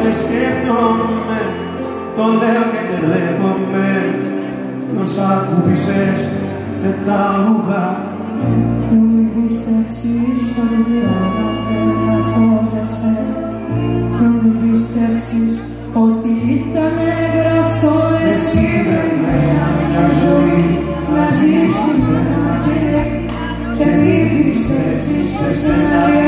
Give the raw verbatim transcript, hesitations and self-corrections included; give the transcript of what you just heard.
σε σκέφτομαι, το λέω και μπερδεύομαι. Κι όσα ακούμπησες με τα ρούχα. Δεν με πίστεψεις ότι τώρα δεν αφόλιασε. Δεν με πίστεψεις ότι ήταν γραφτό. Εσύ με μένα μια ζωή να ζήσουμε μαζί. Και μην πίστεψεις σε σενάριο